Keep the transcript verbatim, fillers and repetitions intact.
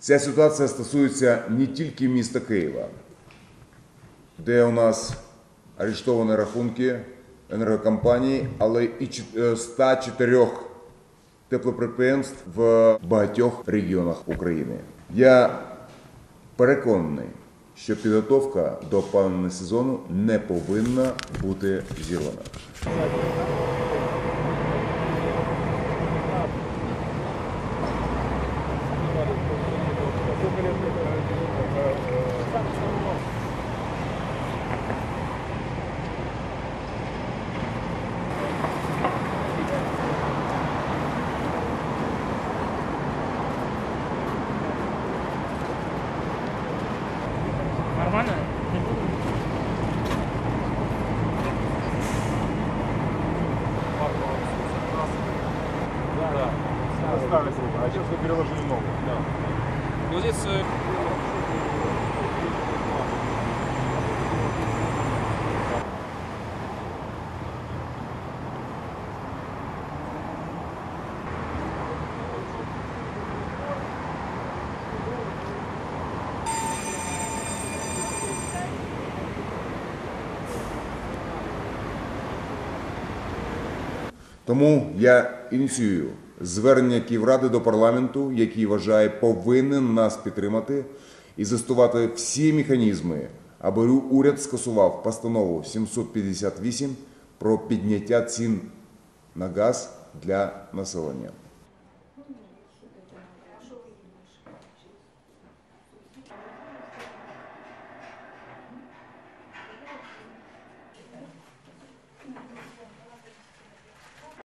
Ця ситуація стосується не тільки міста Києва, де у нас арештовані рахунки енергокомпаній, але і ста чотирьох теплопідприємств в багатьох регіонах України. Я переконаний, що підготовка до опалювального сезону не повинна бути зірвана. Нормально? Да, да. Остались, а сейчас вы переложили ногу. Да. Ну здесь... э, Тому я ініціюю звернення Київради до парламенту, який, вважає, повинен нас підтримати і застосувати всі механізми, аби уряд скасував постанову сімсот п'ятдесят вісім про підняття цін на газ для населення.